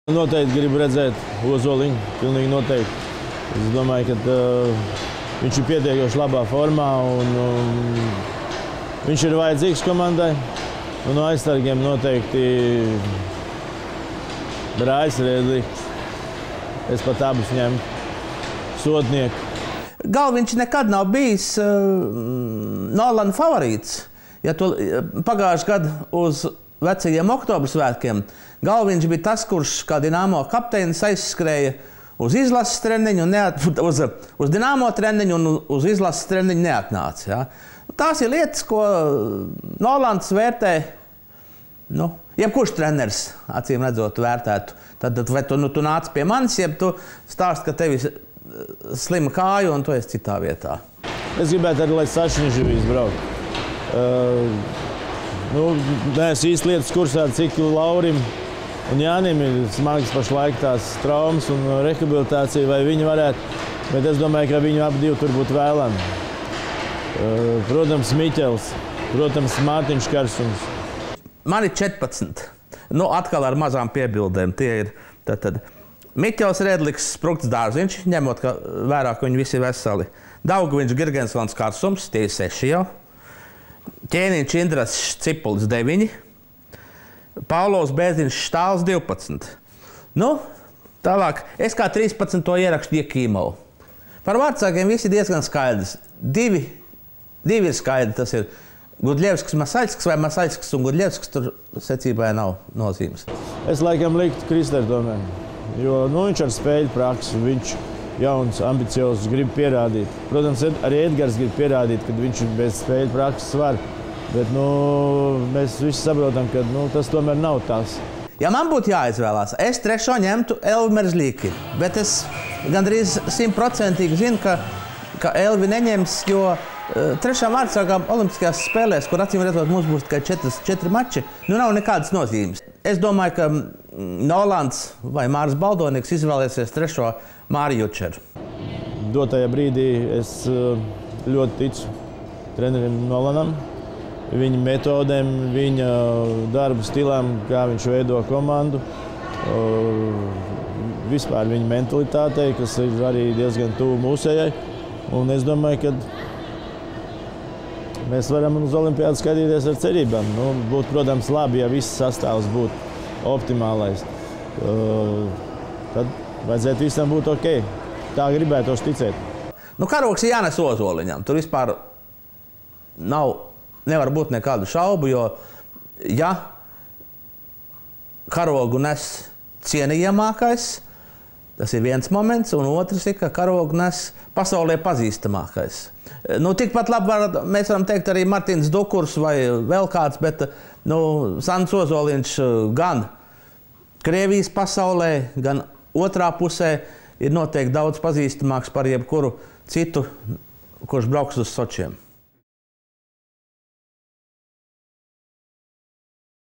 Noteikti gribu redzēt Ozoliņu, pilnīgi noteikti. Es domāju, ka viņš ir pietiekoši labā formā un viņš ir vajadzīgs komandai. Un no aizsargiem noteikti Brājs Rēdlis. Es pat abus ņemtu sodnieku. Galviņš nekad nav bijis Nolana favorīts. Ja tu pagājuši gadu uz vecajiem oktobra svētkiem, Galviņš bija tas, kurš kā Dinamo kapteinis aizskrēja uz izlases treniņu, uz Dinamo treniņu un uz izlases treniņu neatnāca. Ja? Tās ir lietas, ko Nolans vērtē, jebkurš treneris, acīm redzot, vērtētu. Tad vai tu nāc pie manis, jeb tu stāst, ka tev ir slima kāja un tu esi citā vietā. Es gribētu arī, lai Sašiņš ir izbraukt. Neesmu īsti lietas kursā, cik Laurim un Jānim ir smagas pašlaik tās traumas un rehabilitācija, vai viņi varētu, bet es domāju, ka viņu abi divi tur būtu vēlami. Protams, Miķels, protams, Mārtiņš Karsums. Man ir 14. Atkal ar mazām piebildēm. Tie ir Miķels, Rēdlis, Sprukts, Dārziņš, ņemot vērā, ka viņi visi ir veseli. Daugaviņš, Girgensons, Karsums, tie ir 6 jau. Ķēniņš, Indras, Cipulis 9. Paulovs, Bēziņš, Štāls 12. Tālāk, es kā 13. ierakstu Iekīmovu. Par vārdsargiem visi diezgan skaidrs. Divi ir skaidri, tas ir Gudļevskis, Masaļskis vai Masaļskis un Gudļevskis, tur secībai nav nozīmes. Es laikam liktu Kristers tomēr, jo viņš ar spēļu praksi, viņš jauns, ambiciozs, grib pierādīt. Protams, arī Edgars grib pierādīt, ka viņš ir bez spēļu prakses var. Bet mēs visi saprotam, ka tas tomēr nav tās. Ja man būtu jāizvēlās, es 3. ņemtu Elvi Merzlīki. Bet es gandrīz 100% zinu, ka Elvi neņems, jo 3. vārdsargām Olimpiskajās spēlēs, kur acīm redzot mums būs tikai 4 mači, nav nekādas nozīmes. Es domāju, ka Nolans vai Māris Baldonieks izvēlēsies 3. Māri Jučeru. Dotajā brīdī es ļoti ticu trenerim Nolanam, viņa metodēm, viņa darba stilām, kā viņš veido komandu, vispār viņa mentalitātei, kas ir arī diezgan tuvu mūsējai. Un es domāju, ka mēs varam uz Olimpiādu skatīties ar cerībām. Būtu, protams, labi, ja viss sastāvs būtu optimālais. Tad vajadzētu visam būt ok. Tā gribētos ticēt. Karogs ir jānes Ozoliņam. Tur vispār nevar būt nekādu šaubu, jo ja karogu nes cienījamākais, tas ir viens moments, un otrs ir, ka karogu nes pasaulē pazīstamākais. Tikpat labi mēs varam teikt arī Martins Dukurs vai vēl kāds, bet Sants Ozoliņš gan Krievijas pasaulē, gan otrā pusē ir noteikti daudz pazīstamāks par jebkuru citu, kurš brauks uz Sočiem.